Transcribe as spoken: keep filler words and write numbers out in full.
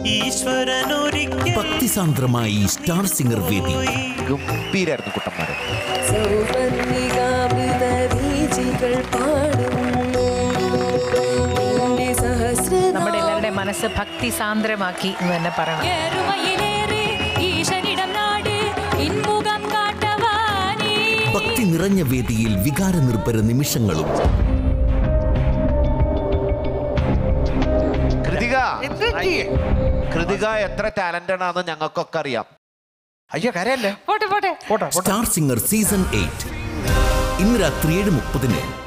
ഭക്തിസാന്ദ്രമായി star singer വേദി. ഗംഭീരായിരുന്നു കുട്ടന്മാരെ. നമ്മുടെ എല്ലാവരുടെ മനസ്സ് ഭക്തി സാന്ദ്രമാക്കി എന്ന് തന്നെ പറയണം. ഭക്തി നിറഞ്ഞ വേദിയിൽ വികാര നിർഭര നിമിഷങ്ങളും. കൃതിക കൃതിക എത്ര ടാലന്റഡ് ആണെന്ന് ഞങ്ങൾക്കൊക്കെ അറിയാം. അയ്യോ കരയല്ലേ. സ്റ്റാർ സിംഗർ സീസൺ എയ്റ്റ് ഇന്ന് രാത്രി ഏഴ് മുപ്പതിന്